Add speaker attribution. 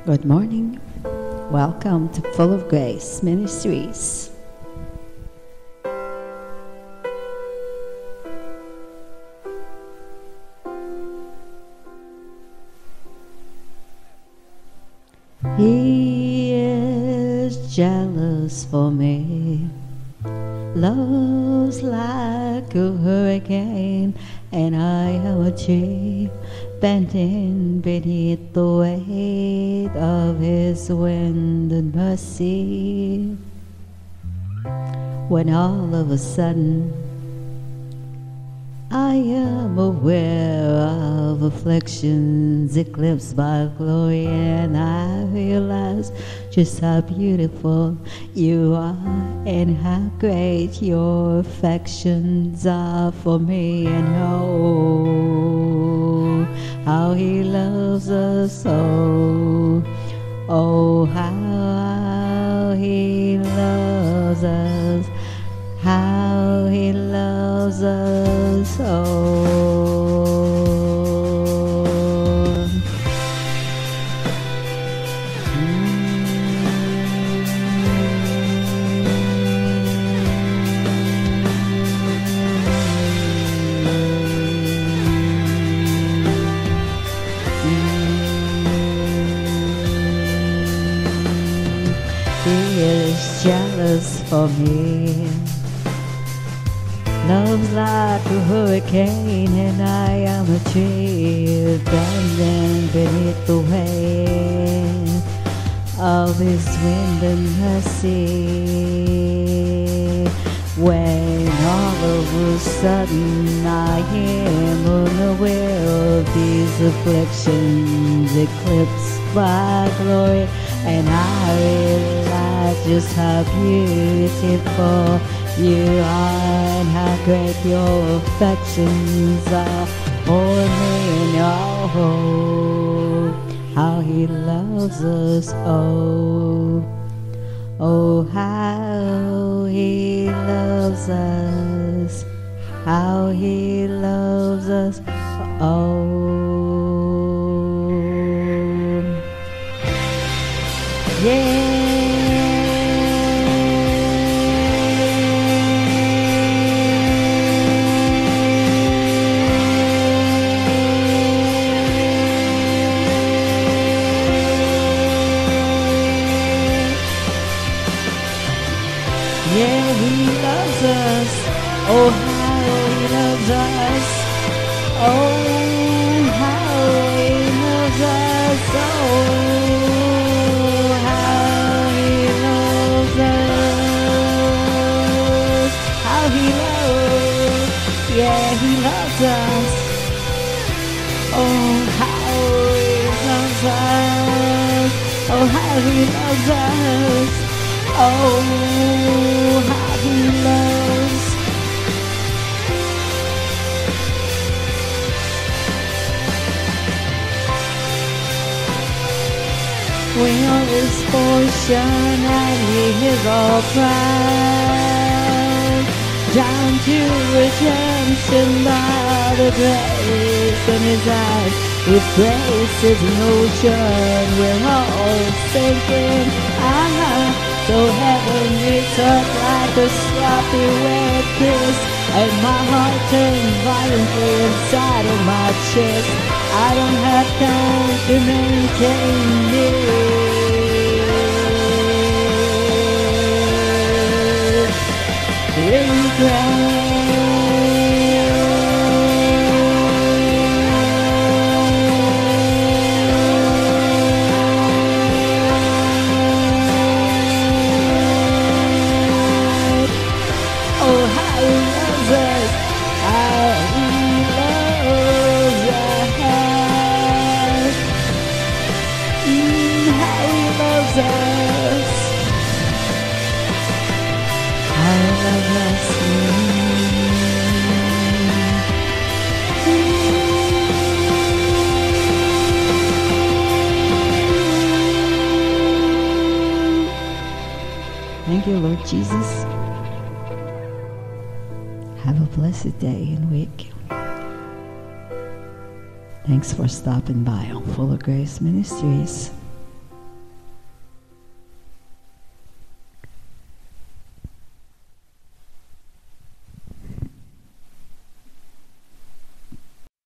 Speaker 1: Good morning. Welcome to Full of Grace Ministries. He is jealous for me, love's like a hurricane, and I am a tree bending beneath the weight of his wind and mercy. When all of a sudden I am aware of afflictions eclipsed by glory, and I realize just how beautiful you are and how great your affections are for me, and how he loves us, oh how he loves us, how he loves us, oh. He is jealous for me. Love's like a hurricane, and I am a tree bending beneath the weight of his wind and mercy. When all of a sudden I am unaware of these afflictions eclipsed by glory, and I realize just how beautiful you are and how great your affections are for me, and how he loves us, oh how he loves us, how he loves us, oh. Yeah. Yeah, he loves us. Oh, how he loves us. Oh, how he loves us. Oh, how he loves us. How he loves. Yeah, he loves us. Oh, how he loves us. Oh, how he loves us. Oh, how he loves. We are his portion, and he is all pride. Down to redemption by the grace in his eyes. If grace is an ocean, we're all sinking. So heavenly touch like a sloppy wet kiss, and my heart turns violently inside of my chest. I don't have time to maintain this regret. Thank you, Lord Jesus. Have a blessed day and week. Thanks for stopping by on Full of Grace Ministries.